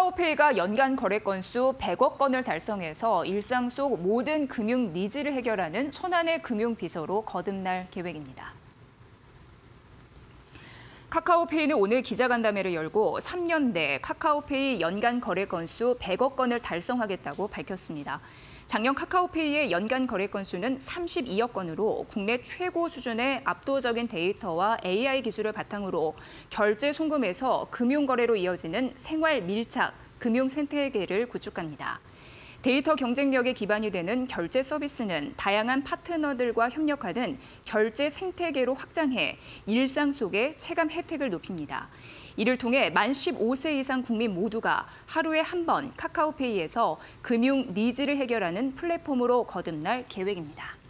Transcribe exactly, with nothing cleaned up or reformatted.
카카오페이가 연간 거래 건수 백억 건을 달성해서 일상 속 모든 금융 니즈를 해결하는 손안의 금융 비서로 거듭날 계획입니다. 카카오페이는 오늘 기자간담회를 열고 삼 년 내 카카오페이 연간 거래 건수 백억 건을 달성하겠다고 밝혔습니다. 작년 카카오페이의 연간 거래 건수는 삼십이억 건으로 국내 최고 수준의 압도적인 데이터와 에이아이 기술을 바탕으로 결제 송금에서 금융거래로 이어지는 생활 밀착, 금융 생태계를 구축합니다. 데이터 경쟁력에 기반이 되는 결제 서비스는 다양한 파트너들과 협력하는 결제 생태계로 확장해 일상 속의 체감 혜택을 높입니다. 이를 통해 만 십오 세 이상 국민 모두가 하루에 한 번 카카오페이에서 금융 니즈를 해결하는 플랫폼으로 거듭날 계획입니다.